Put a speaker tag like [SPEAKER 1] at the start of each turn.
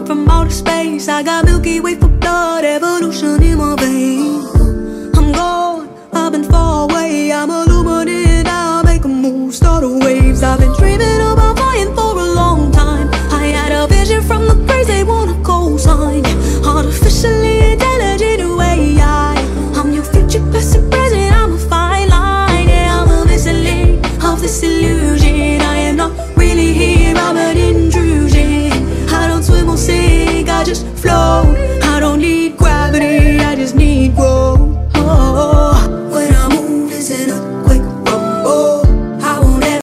[SPEAKER 1] from outer space. I got Milky Way for blood, evolution in my veins. I'm gone, I've been far away. I'm illuminated now, make a move, start a waves. I've been dreaming about flying for a long time. I had a vision from the grace, they want a cosign. Artificially intelligent AI. I'm your future, past and present, I'm a fine line. Yeah, I'm a missile of this illusion. I am not really here, I'm an intrusion. I don't swim or sink, I just float.